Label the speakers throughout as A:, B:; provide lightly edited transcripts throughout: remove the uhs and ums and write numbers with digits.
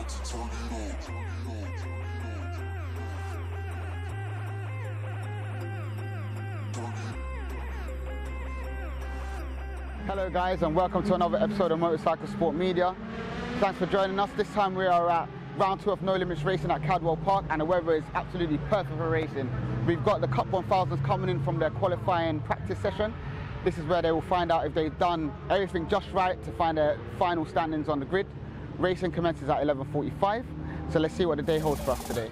A: Hello guys, and welcome to another episode of Motorcycle Sport Media. Thanks for joining us. This time we are at round 2 of NoLimits racing at Cadwell Park, and the weather is absolutely perfect for racing. We've got the Cup 1000s coming in from their qualifying practice session. This is where they will find out if they've done everything just right to find their final standings on the grid. Racing commences at 11:45, so let's see what the day holds for us today.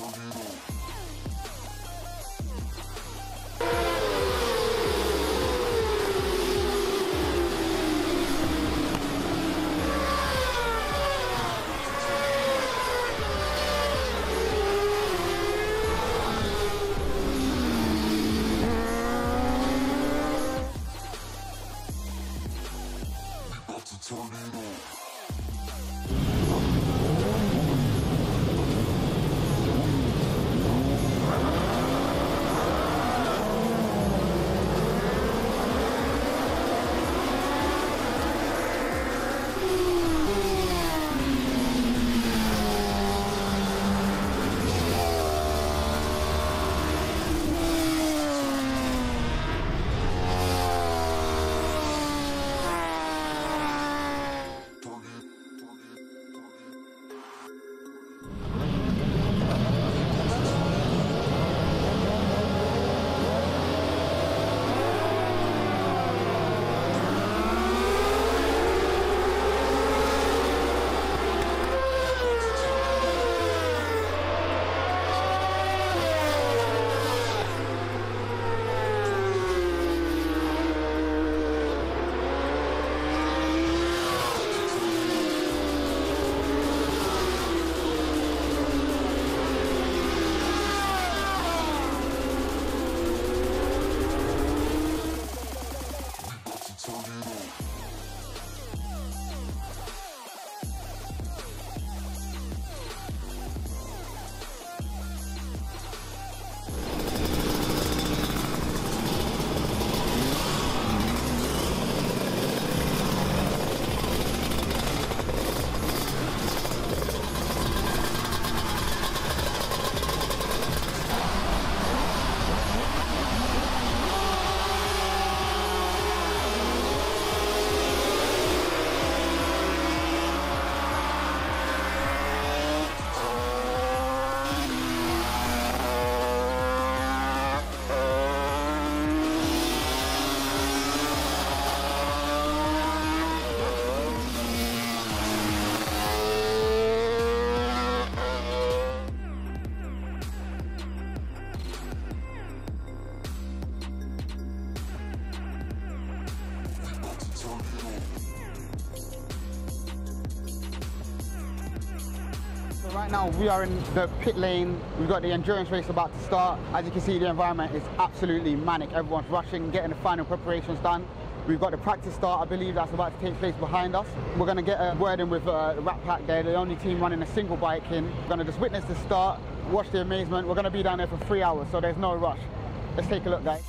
A: Right now we are in the pit lane. We've got the endurance race about to start. As you can see, the environment is absolutely manic. Everyone's rushing, getting the final preparations done. We've got the practice start, I believe that's about to take place behind us. We're going to get a word in with the Rat Pack. They're the only team running a single bike in. We're going to just witness the start, watch the amazement. We're going to be down there for 3 hours, so there's no rush. Let's take a look, guys.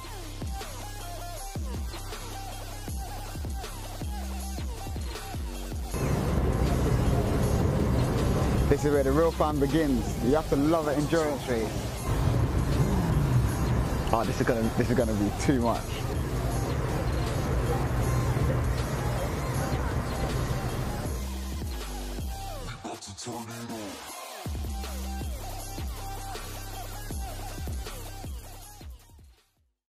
A: This is where the real fun begins. You have to love an endurance race. Oh, this is gonna be too much.
B: About to turn it on.